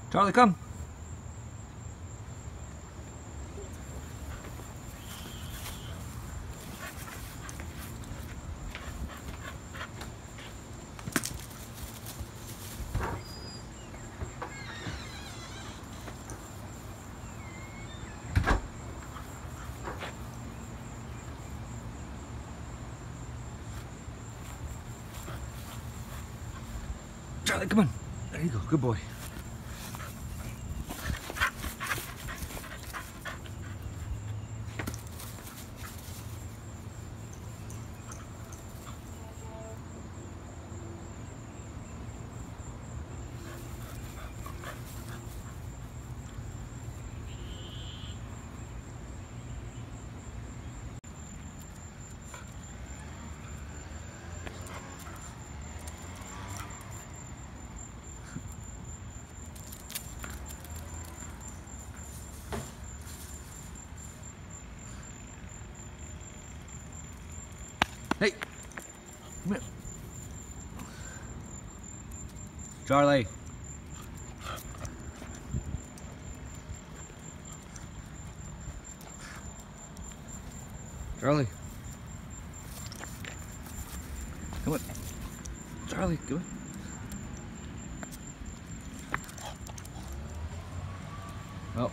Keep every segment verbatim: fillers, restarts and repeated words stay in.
Charlie, come. Charlie, come on. There you go. Good boy. Hey, come here. Charlie. Charlie. Come on. Charlie, come on. Oh.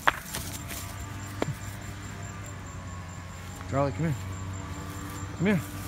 Charlie, come here. Come here.